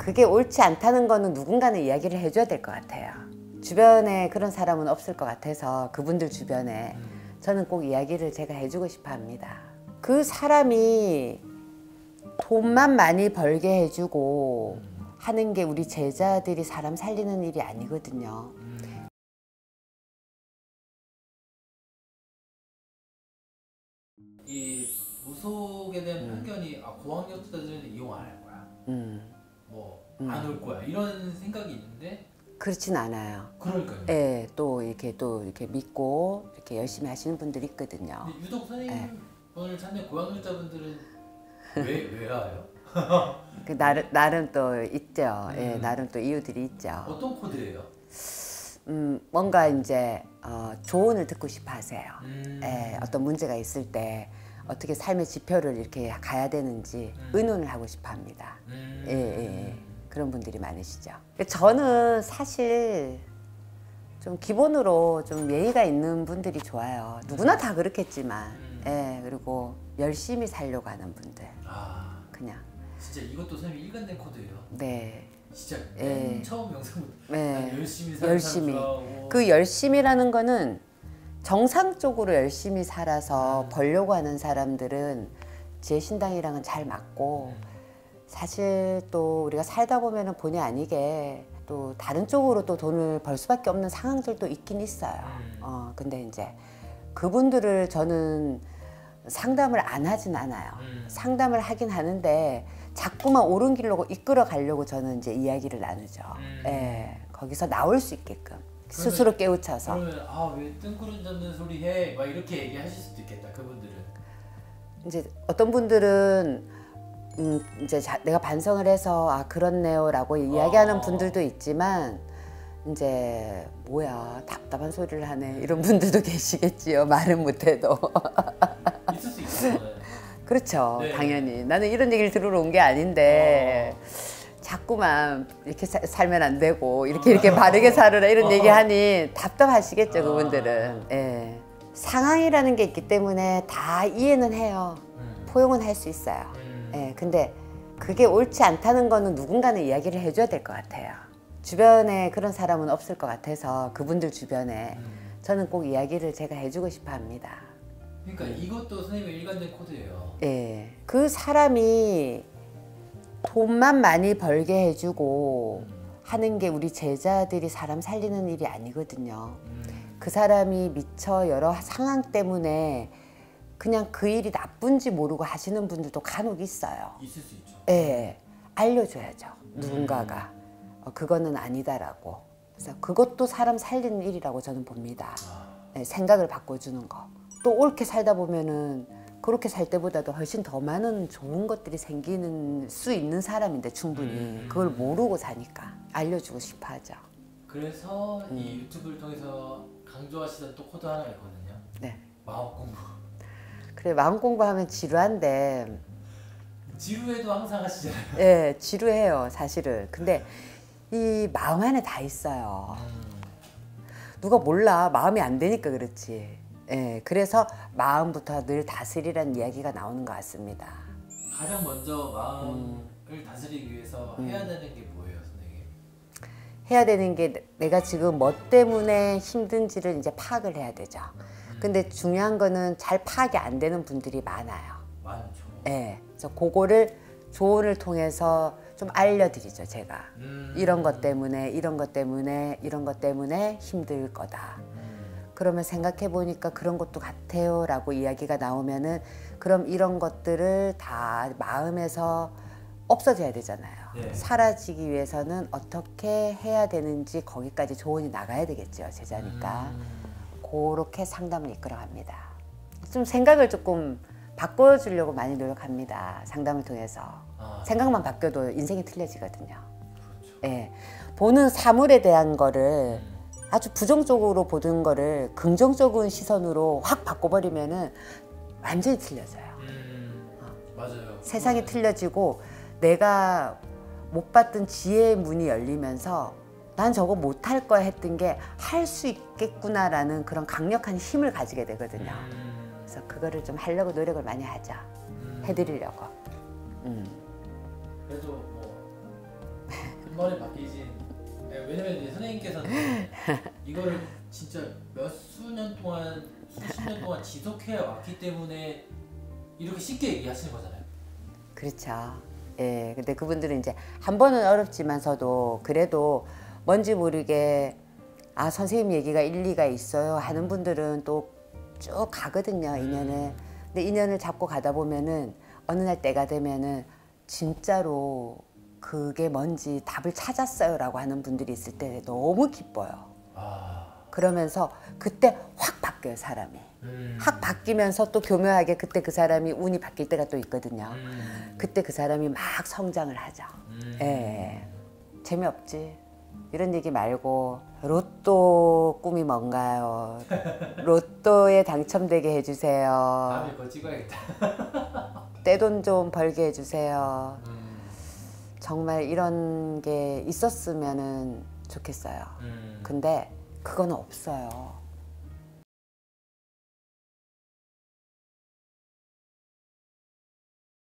그게 옳지 않다는 거는 누군가는 이야기를 해줘야 될 것 같아요. 주변에 그런 사람은 없을 것 같아서 그분들 주변에 저는 꼭 이야기를 제가 해주고 싶어 합니다. 그 사람이 돈만 많이 벌게 해주고 하는 게 우리 제자들이 사람 살리는 일이 아니거든요. 이 무속에 대한 편견이 고학력자들은 이용 안 할 거야. 뭐 안 올 거야. 이런 생각이 있는데 그렇진 않아요. 그러니까요. 예, 또 이렇게 믿고 이렇게 열심히 하시는 분들이 있거든요. 근데 유독 선생님을 찾는 고학력자분들은 왜 와요? 그 나름 또 있죠. 예, 나름 또 이유들이 있죠. 어떤 코드예요? 뭔가 이제 조언을 듣고 싶어 하세요. 예, 어떤 문제가 있을 때 어떻게 삶의 지표를 이렇게 가야 되는지 의논을 하고 싶어 합니다. 예. 그런 분들이 많으시죠. 저는 사실 좀 기본으로 좀 예의가 있는 분들이 좋아요. 누구나 다 그렇겠지만, 예, 그리고 열심히 살려고 하는 분들. 그냥. 진짜 이것도 선생님이 일관된 코드예요. 네. 진짜 맨 처음 영상부터 네. 열심히 사는 열심히. 사람 그 열심이라는 거는 정상적으로 열심히 살아서 벌려고 하는 사람들은 제 신당이랑은 잘 맞고, 사실 또 우리가 살다 보면은 본의 아니게 또 다른 쪽으로 또 돈을 벌 수밖에 없는 상황들도 있긴 있어요. 근데 이제 그분들을 저는 상담을 안 하진 않아요. 상담을 하긴 하는데 자꾸만 옳은 길로 이끌어 가려고 저는 이제 이야기를 나누죠. 예, 거기서 나올 수 있게끔 스스로 깨우쳐서. 그러면 왜 뜬구름 잡는 소리 해? 막 이렇게 얘기하실 수도 있겠다. 그분들은. 이제 어떤 분들은 이제 내가 반성을 해서 그렇네요라고 이야기하는 분들도 있지만, 이제 뭐야 답답한 소리를 하네 이런 분들도 계시겠지요. 말은 못해도. 있을 수 있어요. 그렇죠. 네. 당연히 나는 이런 얘기를 들으러 온 게 아닌데 자꾸만 이렇게 살면 안 되고 이렇게 바르게 살으라 이런 얘기하니 답답하시겠죠. 그분들은. 예. 상황이라는 게 있기 때문에 다 이해는 해요. 포용은 할 수 있어요. 예, 근데 그게 옳지 않다는 거는 누군가는 이야기를 해줘야 될 것 같아요. 주변에 그런 사람은 없을 것 같아서 그분들 주변에 저는 꼭 이야기를 제가 해주고 싶어 합니다. 그러니까 이것도 선생님의 일관된 코드예요. 예, 그 사람이 돈만 많이 벌게 해주고 하는 게 우리 제자들이 사람 살리는 일이 아니거든요. 그 사람이 미처 여러 상황 때문에 그냥 그 일이 나쁜지 모르고 하시는 분들도 간혹 있어요. 있을 수 있죠. 예, 알려줘야죠. 누군가가 그거는 아니다라고. 그래서 그것도 사람 살리는 일이라고 저는 봅니다. 예, 생각을 바꿔주는 거. 또 옳게 살다 보면은 그렇게 살 때보다도 훨씬 더 많은 좋은 것들이 생기는 수 있는 사람인데 충분히 그걸 모르고 사니까 알려주고 싶어하죠. 그래서 이 유튜브를 통해서 강조하시던 또 코드 하나가 있거든요. 네. 마음 공부. 그래, 마음 공부하면 지루한데. 지루해도 항상 하시잖아요. 예, 지루해요 사실은. 근데 이 마음 안에 다 있어요. 누가 몰라. 마음이 안 되니까 그렇지. 예, 그래서 마음부터 늘 다스리라는 이야기가 나오는 것 같습니다. 가장 먼저 마음을 다스리기 위해서 해야 되는 게 뭐예요, 선생님? 해야 되는 게 내가 지금 뭐 때문에 힘든지를 이제 파악을 해야 되죠. 근데 중요한 거는 잘 파악이 안 되는 분들이 많아요. 많죠. 예, 그래서 그거를 조언을 통해서 좀 알려드리죠, 제가. 이런 것 때문에, 이런 것 때문에, 이런 것 때문에 힘들 거다. 그러면 생각해 보니까 그런 것도 같아요 라고 이야기가 나오면은 그럼 이런 것들을 다 마음에서 없어져야 되잖아요. 네. 사라지기 위해서는 어떻게 해야 되는지 거기까지 조언이 나가야 되겠죠, 제자니까. 그렇게 상담을 이끌어갑니다. 좀 생각을 조금 바꿔주려고 많이 노력합니다. 상담을 통해서. 생각만 바뀌어도 인생이 틀려지거든요. 그렇죠. 예, 보는 사물에 대한 거를 아주 부정적으로 보는 거를 긍정적인 시선으로 확 바꿔버리면은 완전히 틀려져요. 맞아요. 세상이 틀려지고 내가 못 봤던 지혜의 문이 열리면서 난 저거 못할 거야 했던 게 할 수 있겠구나라는 그런 강력한 힘을 가지게 되거든요. 그래서 그거를 좀 하려고 노력을 많이 하죠. 해드리려고. 그래도 뭐 한 번에 바뀌진. 네, 왜냐면 이제 선생님께서는 이거를 진짜 몇 수년 동안, 수십 년 동안 지속해 왔기 때문에 이렇게 쉽게 얘기하시는 거잖아요. 그렇죠. 예, 근데 그분들은 이제 한 번은 어렵지만서도 그래도 뭔지 모르게 아 선생님 얘기가 일리가 있어요 하는 분들은 또 쭉 가거든요 인연을. 근데 인연을 잡고 가다 보면은 어느 날 때가 되면은 진짜로 그게 뭔지 답을 찾았어요라고 하는 분들이 있을 때 너무 기뻐요. 그러면서 그때 확 바뀌어요 사람이. 확 바뀌면서 또 교묘하게 그때 그 사람이 운이 바뀔 때가 또 있거든요. 그때 그 사람이 막 성장을 하죠. 예, 재미없지. 이런 얘기 말고 로또 꿈이 뭔가요? 로또에 당첨되게 해주세요. 다음에 그거 찍어야겠다. 떼돈 좀 벌게 해주세요. 정말 이런 게 있었으면 좋겠어요. 근데 그건 없어요.